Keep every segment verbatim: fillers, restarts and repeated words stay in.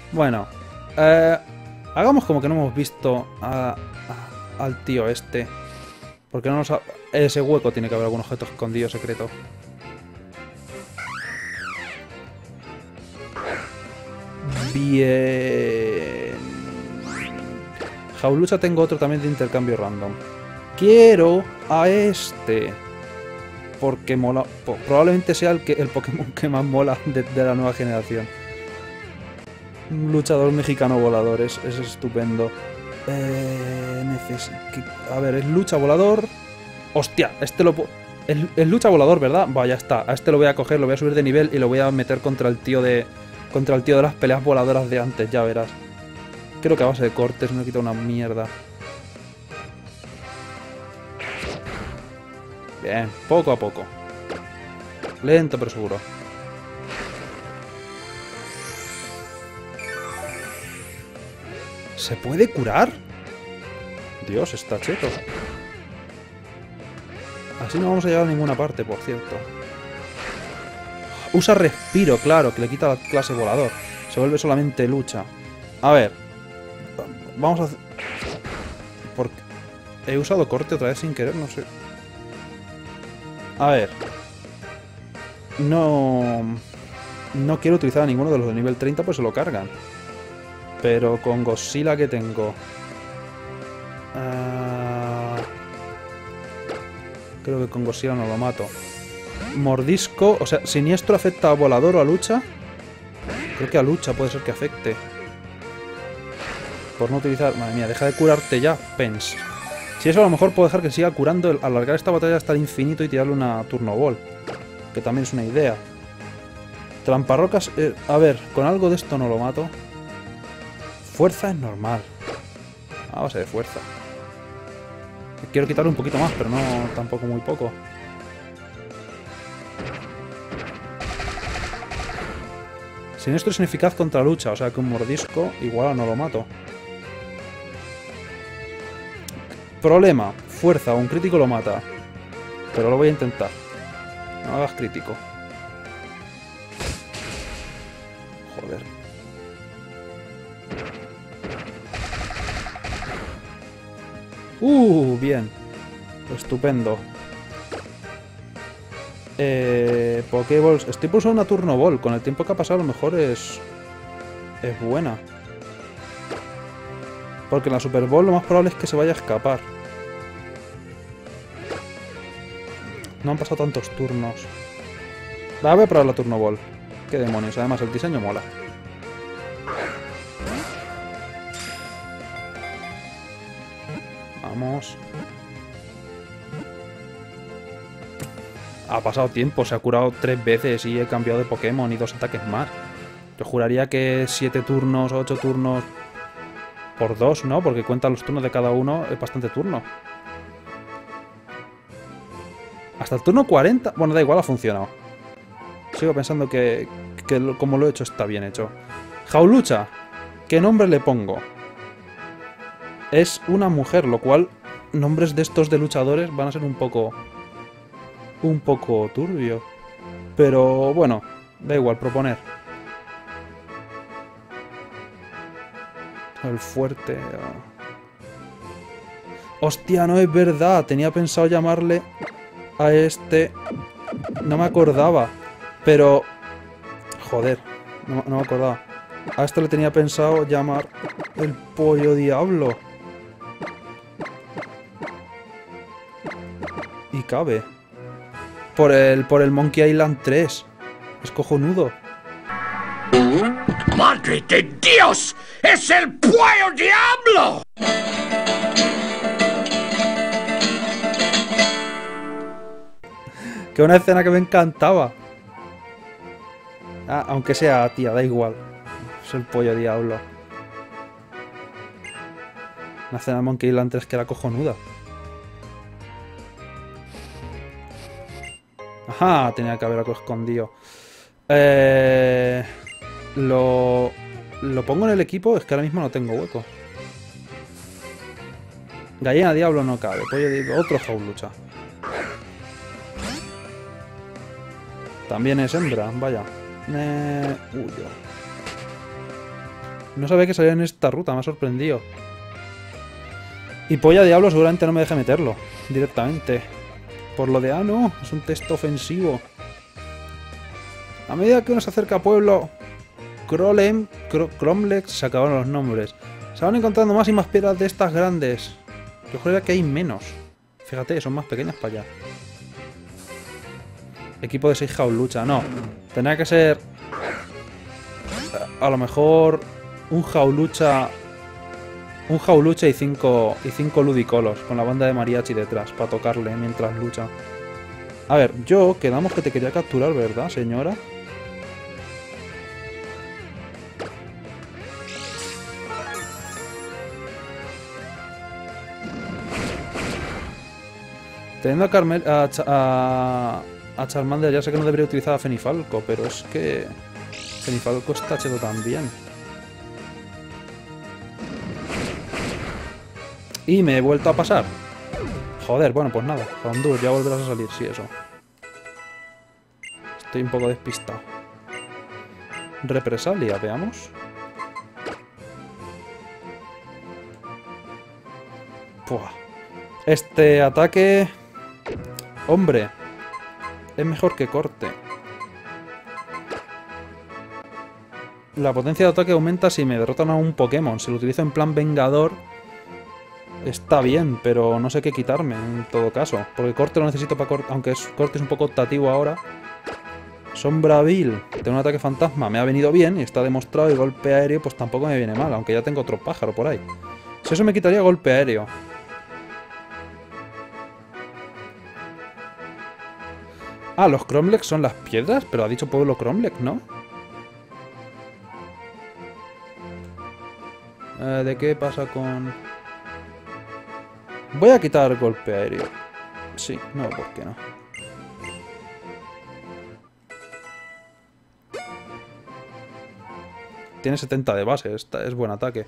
Bueno, eh, hagamos como que no hemos visto a, a- al tío este. Porque no nos ha... Ese hueco tiene que haber algún objeto escondido secreto. Bien. Jaulucha tengo otro también de intercambio random. Quiero a este. Porque mola... po- Probablemente sea el, que, el Pokémon que más mola de, de la nueva generación. Un luchador mexicano volador. Es, es estupendo. Eh, neces- que- A ver, es lucha volador. Hostia, este lo puedo... Es, es lucha volador, ¿verdad? Va, ya está. A este lo voy a coger, lo voy a subir de nivel y lo voy a meter contra el tío de... Contra el tío de las peleas voladoras de antes, ya verás. Creo que a base de cortes me quita una mierda. Bien, poco a poco. Lento pero seguro. ¿Se puede curar? Dios, está cheto. Así no vamos a llegar a ninguna parte, por cierto. Usa respiro, claro, que le quita la clase volador. Se vuelve solamente lucha. A ver. Vamos a hacer... ¿Por qué? He usado corte otra vez sin querer, no sé. A ver. No... No quiero utilizar a ninguno de los de nivel treinta, pues se lo cargan. Pero con Godzilla que tengo... Uh... Creo que con Godzilla no lo mato. Mordisco... O sea, siniestro afecta a volador o a lucha. Creo que a lucha puede ser que afecte. Por no utilizar... Madre mía, deja de curarte ya, Pens. Si eso a lo mejor puedo dejar que siga curando, alargar esta batalla hasta el infinito y tirarle una Turno Ball. Que también es una idea. Tramparrocas... Eh, a ver, con algo de esto no lo mato. Fuerza es normal. A base de fuerza. Quiero quitarle un poquito más, pero no tampoco muy poco. Siniestro es ineficaz contra lucha, o sea que un mordisco igual no lo mato. Problema, fuerza, un crítico lo mata. Pero lo voy a intentar. No hagas crítico. Joder. Uh, bien. Estupendo. Eh, Pokéballs. Estoy pulsando una Turno Ball. Con el tiempo que ha pasado a lo mejor es... Es buena. Porque en la Super Ball lo más probable es que se vaya a escapar. No han pasado tantos turnos. Va, voy a probar la Turno Ball. Qué demonios. Además el diseño mola. Vamos. Ha pasado tiempo, se ha curado tres veces y he cambiado de Pokémon y dos ataques más. Yo juraría que siete turnos, ocho turnos por dos, ¿no? Porque cuentan los turnos de cada uno, es bastante turno. Hasta el turno cuarenta... Bueno, da igual, ha funcionado. Sigo pensando que, que lo, como lo he hecho está bien hecho. Jaulucha. ¿Qué nombre le pongo? Es una mujer, lo cual nombres de estos de luchadores van a ser un poco... Un poco turbio. Pero bueno, da igual, proponer. El fuerte... Oh. Hostia, no es verdad. Tenía pensado llamarle a este... No me acordaba. Pero... Joder, no, no me acordaba. A este le tenía pensado llamar el pollo diablo. Y cabe. Por el, por el Monkey Island tres. Es cojonudo. ¡Madre de Dios! ¡Es el pollo diablo! Que una escena que me encantaba. Ah, aunque sea tía, da igual. Es el pollo diablo. Una escena de Monkey Island tres que era cojonuda. Ajá, tenía que haber algo escondido. Eh, lo, lo pongo en el equipo, es que ahora mismo no tengo hueco. Gallina diablo no cabe. Pollo diablo, otro Jaulucha. También es hembra, vaya. Eh, huyo. No sabía que salía en esta ruta, me ha sorprendido. Y Polla Diablo seguramente no me deje meterlo directamente. Por lo de, ah, no, es un texto ofensivo. A medida que uno se acerca a pueblo Krolem, Kro, Cromlex, se acabaron los nombres. Se van encontrando más y más piedras de estas grandes. Yo juraría que hay menos. Fíjate, son más pequeñas para allá. Equipo de seis jaulucha, no. Tendría que ser... A lo mejor... Un jaulucha... Un jaulucha y cinco, y cinco ludicolos. Con la banda de mariachi detrás. Para tocarle mientras lucha. A ver, yo... Quedamos que te quería capturar, ¿verdad, señora? Teniendo a, Carmel, a, a, a Charmander, ya sé que no debería utilizar a Fenifalco, pero es que Fenifalco está cheto también. Y me he vuelto a pasar. Joder, bueno, pues nada. Houndour, ya volverás a salir, sí, eso. Estoy un poco despistado. Represalia, veamos. Puah. Este ataque... Hombre, es mejor que corte. La potencia de ataque aumenta si me derrotan a un Pokémon. Si lo utilizo en plan vengador, está bien, pero no sé qué quitarme en todo caso. Porque corte lo necesito para corte, aunque es, corte es un poco optativo ahora. Sombravil, tengo un ataque fantasma, me ha venido bien y está demostrado. Y golpe aéreo pues tampoco me viene mal, aunque ya tengo otro pájaro por ahí. Si eso me quitaría golpe aéreo. Ah, los Cromlex son las piedras, pero ha dicho pueblo Cromlex, ¿no? Eh, ¿De qué pasa con...? Voy a quitar golpe aéreo. Sí, no, ¿por qué no? Tiene setenta de base, esta es buen ataque.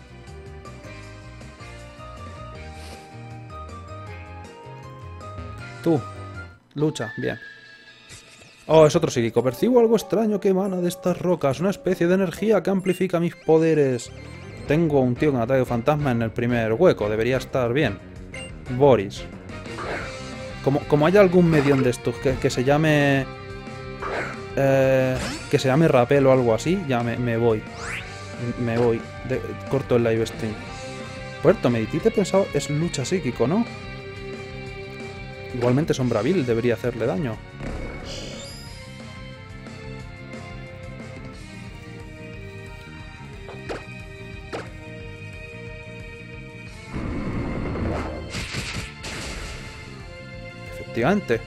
Tú, lucha, bien. Oh, es otro psíquico. Percibo algo extraño que emana de estas rocas. Una especie de energía que amplifica mis poderes. Tengo un tío con ataque fantasma en el primer hueco. Debería estar bien. Boris. Como, como haya algún medium de estos que, que se llame... Eh, que se llame Rapel o algo así, ya me, me voy. Me voy. De, corto el live stream. Puerto, Meditite he pensado es lucha psíquico, ¿no? Igualmente Sombravil debería hacerle daño. Efectivamente.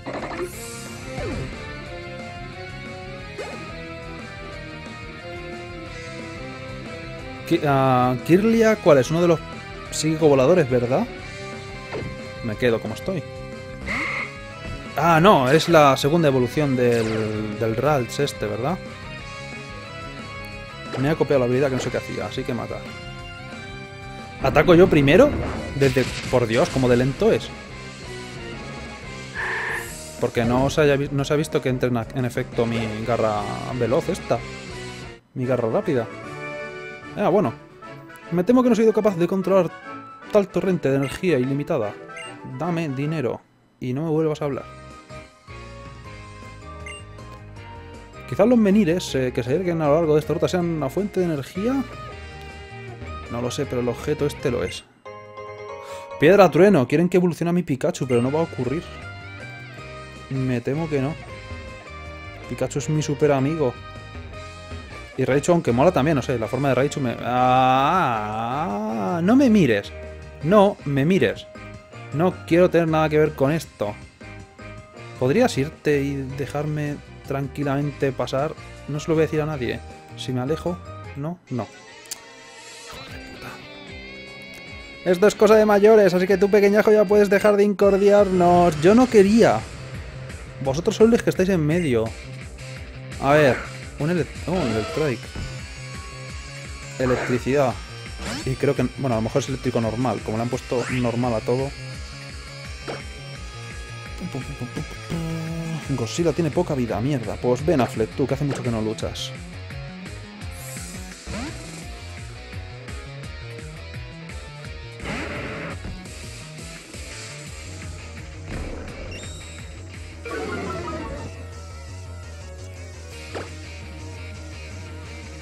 Uh, Kirlia, ¿cuál es? Uno de los psíquico voladores, ¿verdad? Me quedo como estoy. Ah, no, es la segunda evolución del, del Ralts este, ¿verdad? Me ha copiado la habilidad que no sé qué hacía, así que matar. ¿Ataco yo primero? Desde... Por Dios, como de lento es. Porque no se, haya, no se ha visto que entre en, en efecto mi garra veloz esta. Mi garra rápida. Ah, bueno. Me temo que no he sido capaz de controlar tal torrente de energía ilimitada. Dame dinero. Y no me vuelvas a hablar. Quizás los menires eh, que se erguen a lo largo de esta ruta sean una fuente de energía. No lo sé, pero el objeto este lo es. Piedra trueno. Quieren que evolucione a mi Pikachu, pero no va a ocurrir. Me temo que no. Pikachu es mi super amigo. Y Raichu, aunque mola también, no sé, la forma de Raichu me... Ah, no me mires. No me mires. No quiero tener nada que ver con esto. ¿Podrías irte y dejarme tranquilamente pasar? No se lo voy a decir a nadie. Si me alejo, no, no. Esto es cosa de mayores, así que tú, pequeñajo, ya puedes dejar de incordiarnos. Yo no quería. Vosotros sois los que estáis en medio. A ver, un, ele oh, un electric. Electricidad. Y creo que... Bueno, a lo mejor es eléctrico normal. Como le han puesto normal a todo. Godzilla tiene poca vida, mierda. Pues ven, Affleck, tú, que hace mucho que no luchas.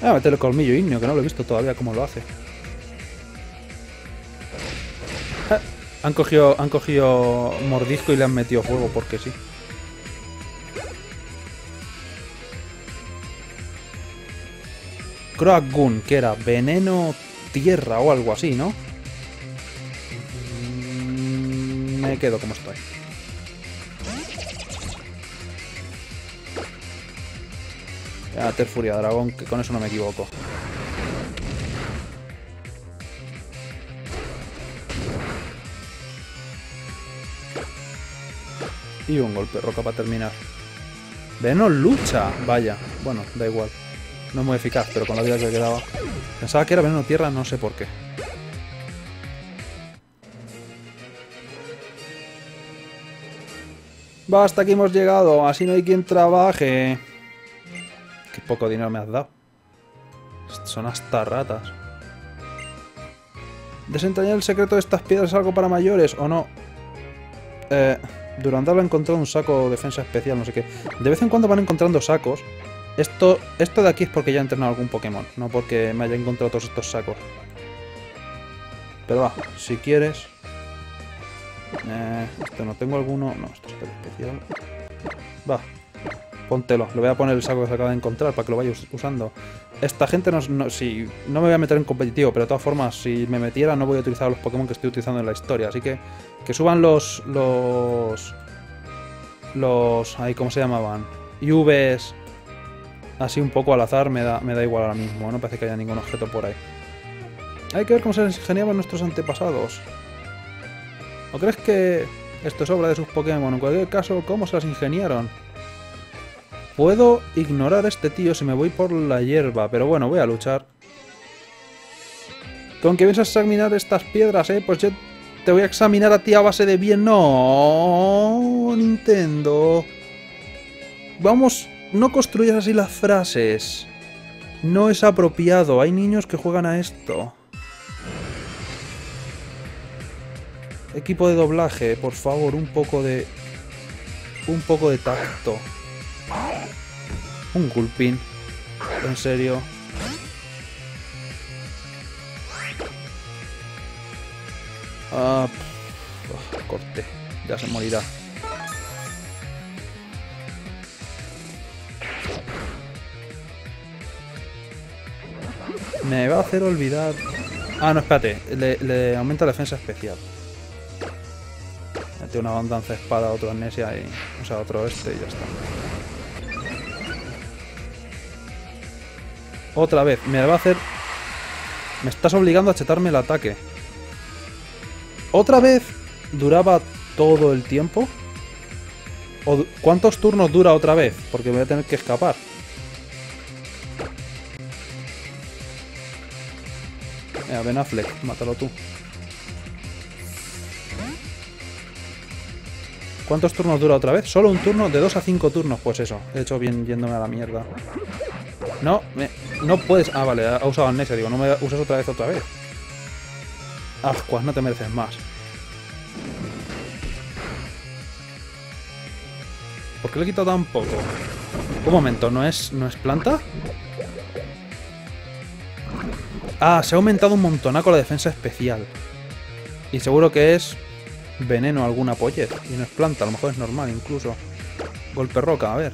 Voy a meter el colmillo ignio, que no lo he visto todavía cómo lo hace. Eh, han cogido, han cogido mordisco y le han metido fuego porque sí. Croak Gun, que era veneno tierra o algo así, ¿no? Mm, me quedo como estoy. Voy a meter furia dragón, que con eso no me equivoco. Y un golpe roca para terminar. Veneno lucha. Vaya, bueno, da igual. No es muy eficaz, pero con la vida que quedaba. Pensaba que era veneno tierra, no sé por qué. Va, hasta aquí hemos llegado. Así no hay quien trabaje. Qué poco dinero me has dado. Son hasta ratas. ¿Desentrañar el secreto de estas piedras es algo para mayores o no? Eh, Durandal ha encontrado un saco de defensa especial, no sé qué. De vez en cuando van encontrando sacos. Esto, esto de aquí es porque ya he entrenado algún Pokémon, no porque me haya encontrado todos estos sacos. Pero va, si quieres... Eh, esto no tengo alguno... No, esto es especial. Va, póntelo. Le voy a poner el saco que se acaba de encontrar para que lo vaya usando. Esta gente no, no... Si, no me voy a meter en competitivo, pero de todas formas, si me metiera no voy a utilizar los Pokémon que estoy utilizando en la historia. Así que... Que suban los... Los... Los... Ahí, ¿cómo se llamaban? U Vs... Así un poco al azar, me da, me da igual ahora mismo. No parece que haya ningún objeto por ahí. Hay que ver cómo se les ingeniaban nuestros antepasados. ¿O crees que esto es obra de sus Pokémon? En cualquier caso, ¿cómo se las ingeniaron? Puedo ignorar a este tío si me voy por la hierba, pero bueno, voy a luchar. ¿Con qué vienes a examinar estas piedras, eh? Pues yo te voy a examinar a ti a base de bien. No, Nintendo. Vamos... No construyas así las frases. No es apropiado. Hay niños que juegan a esto. Equipo de doblaje, por favor, un poco de... Un poco de tacto. Un Gulpin. En serio. Ah, pff, corté. Ya se morirá. Me va a hacer olvidar... Ah, no, espérate. Le, le aumenta la defensa especial. Mete una danza espada, otro amnesia y... O sea, otro este y ya está. Otra vez. Me va a hacer... Me estás obligando a chetarme el ataque. ¿Otra vez duraba todo el tiempo? ¿O ¿Cuántos turnos dura otra vez? Porque voy a tener que escapar. Mira, Ben Affleck, mátalo tú. ¿Cuántos turnos dura otra vez? Solo un turno, de dos a cinco turnos. Pues eso, he hecho bien yéndome a la mierda. No, me, no puedes... Ah, vale, ha usado amnesia. Digo, no me usas otra vez, otra vez. Ascuas, no te mereces más. ¿Por qué le he quitado tan poco? Un momento, ¿no es, no es planta? Ah, se ha aumentado un montonaco la defensa especial. Y seguro que es veneno alguna pollez. Y no es planta, a lo mejor es normal incluso. Golpe roca, a ver.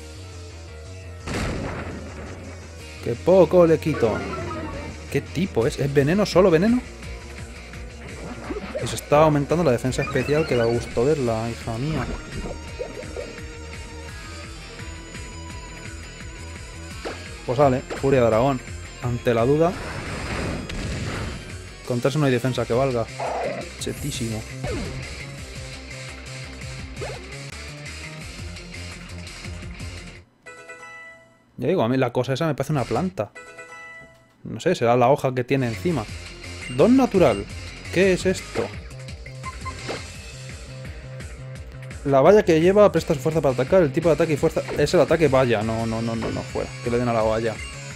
¡Qué poco le quito! ¿Qué tipo es? ¿Es veneno? ¿Solo veneno? Y se está aumentando la defensa especial, que da gusto verla, hija mía. Pues vale, furia dragón. Ante la duda... Contra eso no hay defensa que valga. Chetísimo. Ya digo, a mí la cosa esa me parece una planta. No sé, será la hoja que tiene encima. Don natural. ¿Qué es esto? La valla que lleva presta su fuerza para atacar. El tipo de ataque y fuerza... Es el ataque valla. No, no, no, no, no, fuera. Que le den a la valla.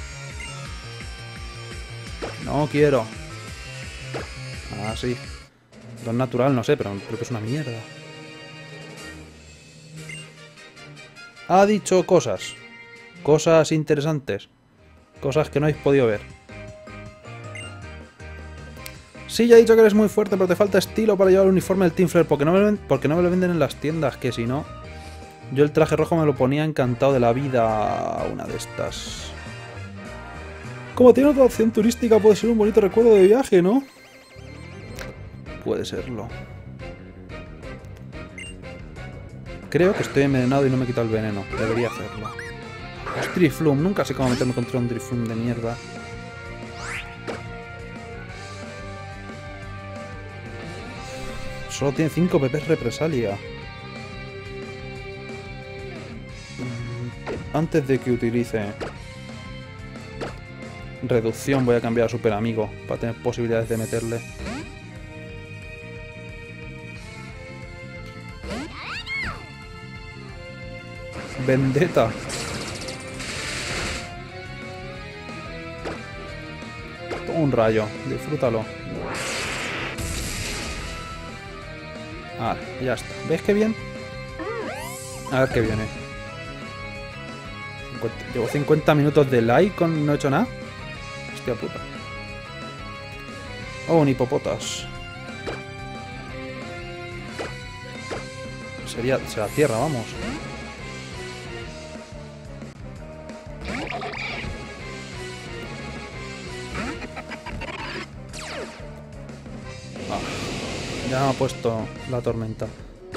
No quiero. Ah, sí. Don natural, no sé, pero creo que es una mierda. Ha dicho cosas. Cosas interesantes. Cosas que no habéis podido ver. Sí, ya he dicho que eres muy fuerte, pero te falta estilo para llevar el uniforme del Team Flare. Porque no me lo, porque no me lo venden en las tiendas, que si no... Yo el traje rojo me lo ponía encantado de la vida. Una de estas. Como tiene otra opción turística, puede ser un bonito recuerdo de viaje, ¿no? Puede serlo. Creo que estoy envenenado y no me he quitado el veneno. Debería hacerlo. Los Drifloon. Nunca sé cómo meterme contra un Drifloon de mierda. Solo tiene cinco P Ps represalia. Antes de que utilice reducción voy a cambiar a Super Amigo para tener posibilidades de meterle. Vendetta. Toma un rayo, disfrútalo. Ah, ya está. ¿Ves qué bien? A ver qué viene. Llevo cincuenta minutos de like con no he hecho nada. Hostia puta. Oh, un hipopotas. Sería, será tierra, vamos. Ah, ya me ha puesto la tormenta.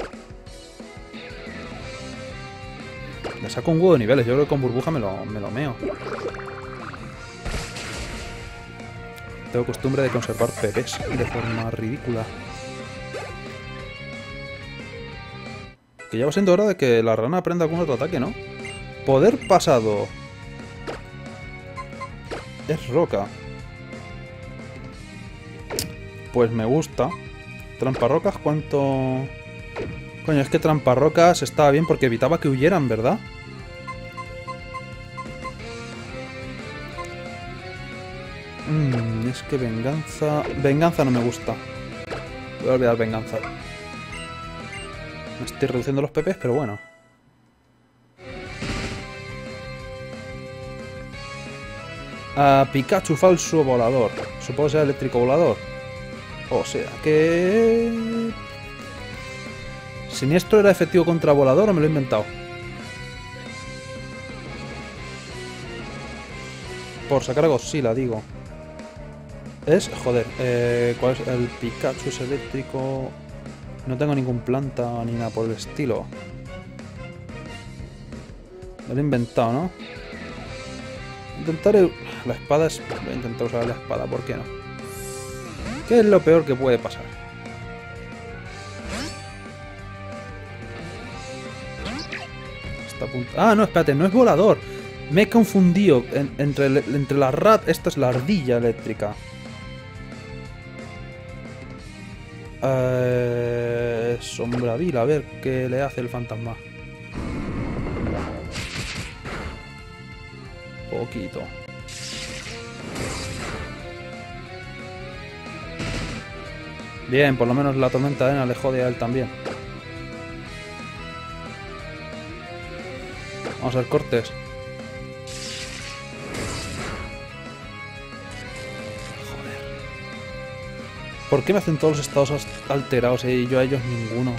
Le saco un huevo de niveles. Yo creo que con burbuja me lo, me lo meo. Tengo costumbre de conservar P Ps de forma ridícula. Que ya va siendo hora de que la rana aprenda algún otro ataque, ¿no? Poder pasado. Es roca. Pues me gusta. Tramparrocas, ¿cuánto...? Coño, es que tramparrocas estaba bien porque evitaba que huyeran, ¿verdad? Mm, es que venganza... Venganza no me gusta. Voy a olvidar venganza. Me estoy reduciendo los P Ps, pero bueno. Ah, Pikachu falso volador. Supongo que sea eléctrico volador. O sea que... ¿Siniestro era efectivo contra volador o me lo he inventado? Por sacar a Godzilla, digo. Es... Joder, eh, ¿cuál es? El Pikachu es eléctrico... No tengo ningún planta ni nada por el estilo. Me lo he inventado, ¿no? Intentaré... La espada es... Voy a intentar usar la espada, ¿por qué no? ¿Qué es lo peor que puede pasar? Ah, no, espérate, no es volador. Me he confundido en, entre, entre la rat... Esta es la ardilla eléctrica. Eh, Sombravil, a ver qué le hace el fantasma. Poquito. Bien, por lo menos la tormenta de arena le jode a él también. Vamos a ver cortes. Joder. ¿Por qué me hacen todos los estados alterados y yo a ellos ninguno?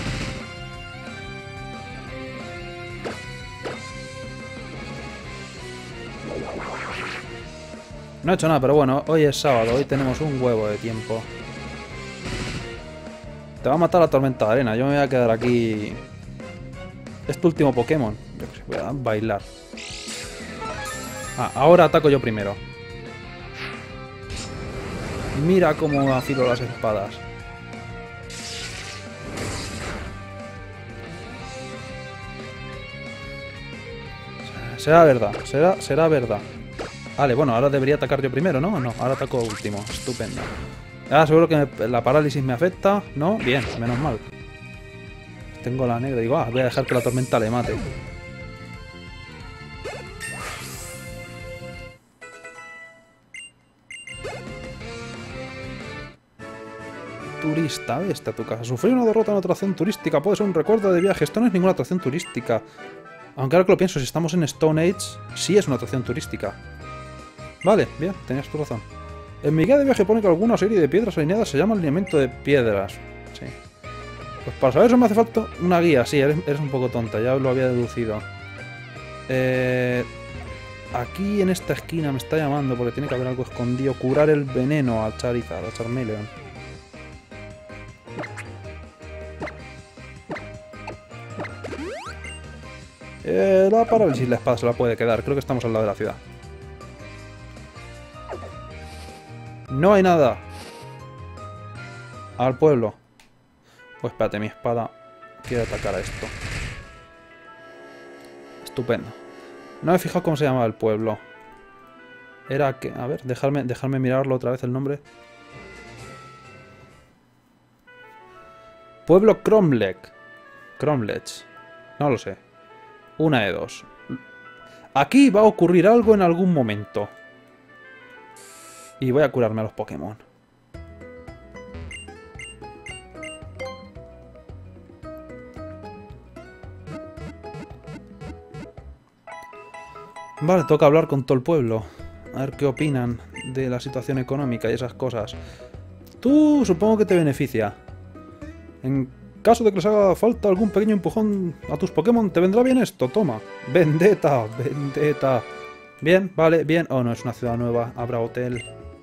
No he hecho nada, pero bueno, hoy es sábado, hoy tenemos un huevo de tiempo. Te va a matar la tormenta de arena, yo me voy a quedar aquí. Es tu último Pokémon. Voy a bailar. Ah, ahora ataco yo primero. Mira cómo afilo las espadas. Será verdad, será, será verdad. Vale, bueno, ahora debería atacar yo primero, ¿no? No, ahora ataco último. Estupendo. Ah, seguro que me, la parálisis me afecta. ¿No? Bien, menos mal. Tengo la negra. Digo, ah, voy a dejar que la tormenta le mate. Turista, vete a tu casa. Sufrir una derrota en una atracción turística puede ser un recuerdo de viaje. Esto no es ninguna atracción turística. Aunque ahora que lo pienso, si estamos en Stone Age, sí es una atracción turística. Vale, bien, tenías tu razón. En mi guía de viaje pone que alguna serie de piedras alineadas se llama alineamiento de piedras. Sí. Pues para saber eso me hace falta una guía. Sí, eres, eres un poco tonta, ya lo había deducido. Eh, aquí en esta esquina me está llamando porque tiene que haber algo escondido. Curar el veneno a Charizard, a Charmeleon. Eh, la parálisis la espada se la puede quedar. Creo que estamos al lado de la ciudad. No hay nada. Al pueblo. Pues espérate, mi espada quiere atacar a esto. Estupendo. No me he fijado cómo se llamaba el pueblo. Era que... A ver, dejarme, dejarme mirarlo otra vez el nombre. Pueblo Cromlech. Cromlech. No lo sé. Una de dos. Aquí va a ocurrir algo en algún momento. Y voy a curarme a los Pokémon. Vale, toca hablar con todo el pueblo. A ver qué opinan de la situación económica y esas cosas. Tú supongo que te beneficia. En caso de que les haga falta algún pequeño empujón a tus Pokémon, ¿te vendrá bien esto? Toma. Vendetta, vendetta. Bien, vale, bien. Oh, no, es una ciudad nueva. Habrá hotel.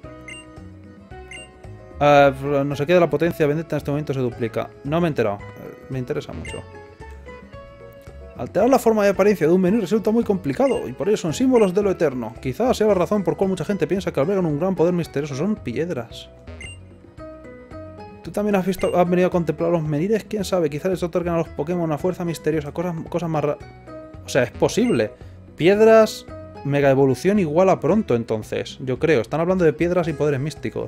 Uh, no sé qué de la potencia Vendetta en este momento se duplica. No me he enterado. Uh, me interesa mucho. Alterar la forma y apariencia de un menú resulta muy complicado, y por ello son símbolos de lo eterno. Quizás sea la razón por cual mucha gente piensa que albergan un gran poder misterioso. Son piedras. ¿Tú también has visto, has venido a contemplar los menires? ¿Quién sabe? Quizás les otorgan a los Pokémon una fuerza misteriosa, cosas, cosas más raras. O sea, es posible. Piedras, mega evolución igual a pronto, entonces. Yo creo. Están hablando de piedras y poderes místicos.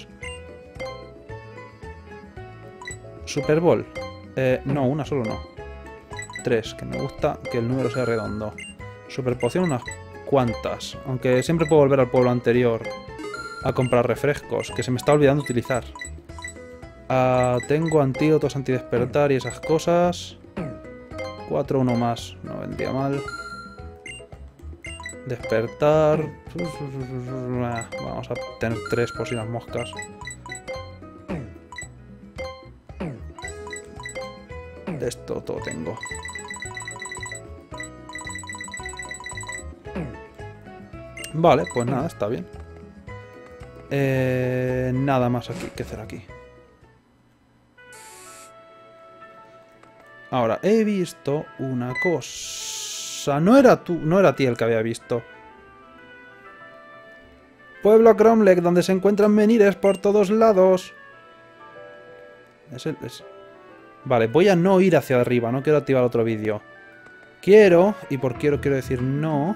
Super Bowl. Eh, no, una solo no. Tres, que me gusta que el número sea redondo. Super Poción unas cuantas. Aunque siempre puedo volver al pueblo anterior a comprar refrescos, que se me está olvidando utilizar. Uh, tengo antídotos antidespertar y esas cosas. Cuatro, uno más. No vendría mal. Despertar. Vamos a tener tres por si las moscas. De esto todo tengo. Vale, pues nada, está bien. Eh, nada más aquí que hacer aquí. Ahora, he visto una cosa. No era tú, no era ti el que había visto. Pueblo Cromlech, donde se encuentran menires por todos lados. Es el... Es... Vale, voy a no ir hacia arriba, no quiero activar otro vídeo. Quiero, y por quiero quiero decir no,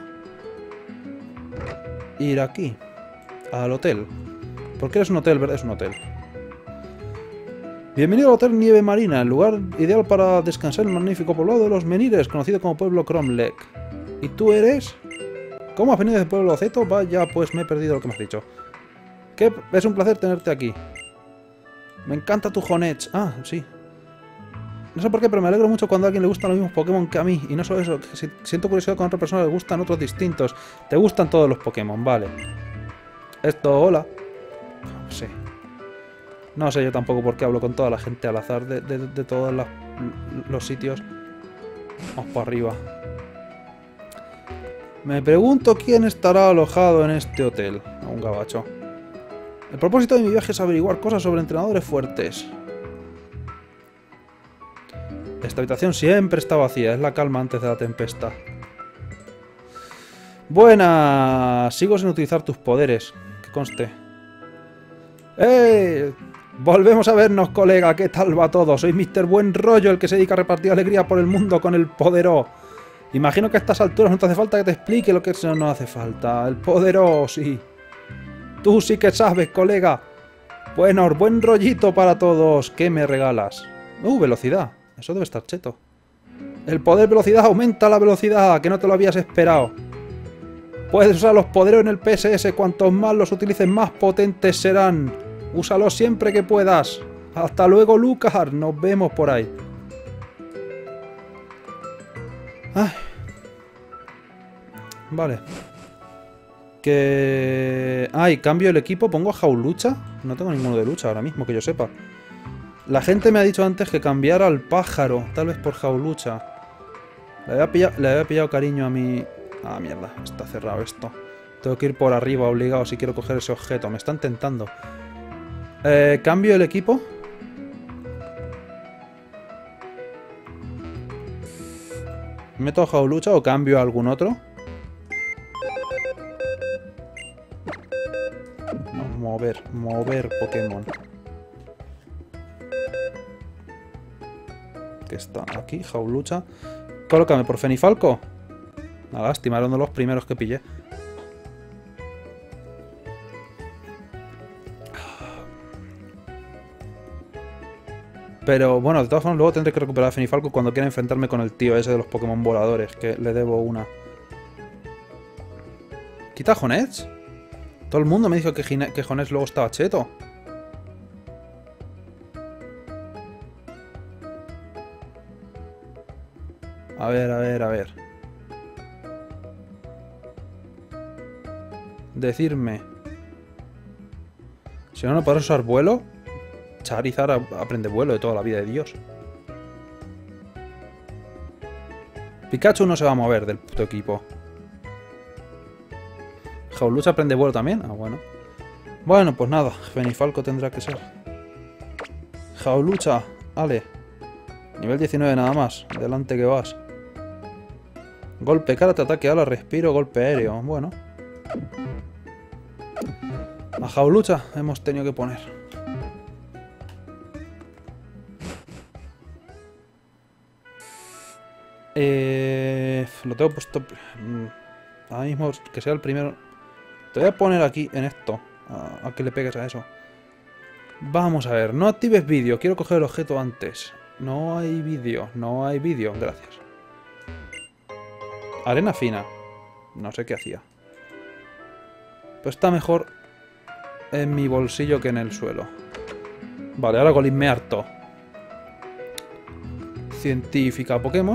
ir aquí, al hotel. ¿Por qué es un hotel? ¿Verdad? Es un hotel. Bienvenido al Hotel Nieve Marina, el lugar ideal para descansar en el magnífico poblado de los menires, conocido como Pueblo Cromlech. ¿Y tú eres? ¿Cómo has venido del pueblo Ceto? Vaya, pues me he perdido lo que me has dicho. ¿Qué? Es un placer tenerte aquí. Me encanta tu Honedge. Ah, sí. No sé por qué, pero me alegro mucho cuando a alguien le gustan los mismos Pokémon que a mí. Y no solo eso, que si siento curiosidad cuando a otra persona le gustan otros distintos. Te gustan todos los Pokémon, vale. Esto, hola. Sí. No sé yo tampoco por qué hablo con toda la gente al azar de, de, de todos las, los sitios. Vamos para arriba. Me pregunto quién estará alojado en este hotel. A un gabacho. El propósito de mi viaje es averiguar cosas sobre entrenadores fuertes. Esta habitación siempre está vacía, es la calma antes de la tempestad. Buenas. Sigo sin utilizar tus poderes, que conste. ¡Eh! Volvemos a vernos, colega, ¿qué tal va todo? Soy míster Buen Rollo, el que se dedica a repartir alegría por el mundo con el Poderó. Imagino que a estas alturas no te hace falta que te explique lo que eso no hace falta. El Poderó, sí. Tú sí que sabes, colega. Bueno, buen rollito para todos. ¿Qué me regalas? Uh, velocidad. Eso debe estar cheto. El poder velocidad aumenta la velocidad, que no te lo habías esperado. Puedes usar los poderes en el P S S. Cuantos más los utilices, más potentes serán. Úsalos siempre que puedas. Hasta luego, Lucar. Nos vemos por ahí. Ay. Vale. Que... Ah, y cambio el equipo, pongo a Jaulucha. No tengo ninguno de lucha ahora mismo, que yo sepa. La gente me ha dicho antes que cambiara al pájaro, tal vez por Jaulucha. Le había pillado, le había pillado cariño a mi... Ah, mierda, está cerrado esto. Tengo que ir por arriba obligado si quiero coger ese objeto. Me están tentando. Eh, cambio el equipo. ¿Meto a Jaulucha o cambio a algún otro? No, mover, mover Pokémon. Que está aquí, Jaulucha. Colócame por Fenifalco. Una lástima, era uno de los primeros que pillé. Pero bueno, de todas formas luego tendré que recuperar a Fenifalco cuando quiera enfrentarme con el tío ese de los Pokémon voladores, que le debo una. ¿Quita Honedge? Todo el mundo me dijo que, que Honedge luego estaba cheto. A ver, a ver, a ver. Decirme. Si no, no podrás usar vuelo. Charizard aprende vuelo de toda la vida de Dios. Pikachu no se va a mover del puto equipo. Jaulucha aprende vuelo también. Ah, bueno. Bueno, pues nada. Fenifalco tendrá que ser. Jaulucha. Ale. Nivel diecinueve nada más. Delante que vas. Golpe, karate, ataque, ala, respiro, golpe aéreo. Bueno. A Jaulucha hemos tenido que poner. Eh, lo tengo puesto... Ahora mismo que sea el primero... Te voy a poner aquí en esto. A, a que le pegues a eso. Vamos a ver. No actives vídeo. Quiero coger el objeto antes. No hay vídeo. No hay vídeo. Gracias. Arena fina. No sé qué hacía. Pues está mejor en mi bolsillo que en el suelo. Vale, ahora Golisme harto. Científica Pokémon.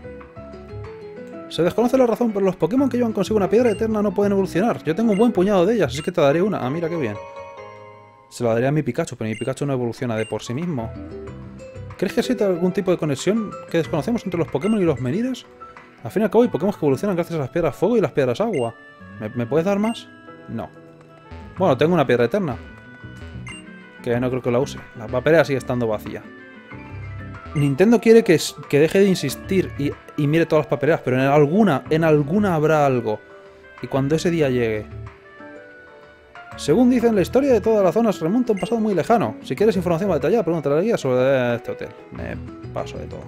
Se desconoce la razón, pero los Pokémon que llevan consigo una piedra eterna no pueden evolucionar. Yo tengo un buen puñado de ellas, así que te daré una. Ah, mira qué bien. Se la daré a mi Pikachu, pero mi Pikachu no evoluciona de por sí mismo. ¿Crees que existe algún tipo de conexión que desconocemos entre los Pokémon y los Menires? Al fin y al cabo hay Pokémon que evolucionan gracias a las piedras fuego y las piedras agua. ¿Me, ¿me puedes dar más? No. Bueno, tengo una piedra eterna. Que no creo que la use. La papelera sigue estando vacía. Nintendo quiere que, que deje de insistir y, y mire todas las papeleras, pero en alguna, en alguna habrá algo. Y cuando ese día llegue... Según dicen, la historia de toda la zona se remonta a un pasado muy lejano. Si quieres información más detallada, pregúntale a la guía sobre este hotel. Me paso de todo.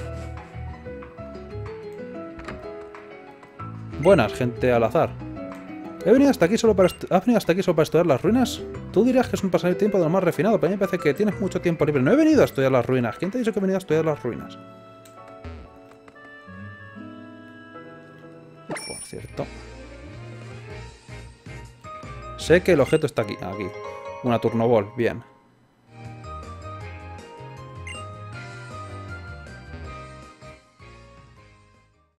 Buenas, gente al azar. He venido hasta aquí solo para ¿Has venido hasta aquí solo para estudiar las ruinas? Tú dirías que es un pasatiempo de lo más refinado, pero a mí me parece que tienes mucho tiempo libre. No he venido a estudiar las ruinas. ¿Quién te ha dicho que he venido a estudiar las ruinas? Por cierto. Sé que el objeto está aquí. Aquí. Una Turnoball. Bien.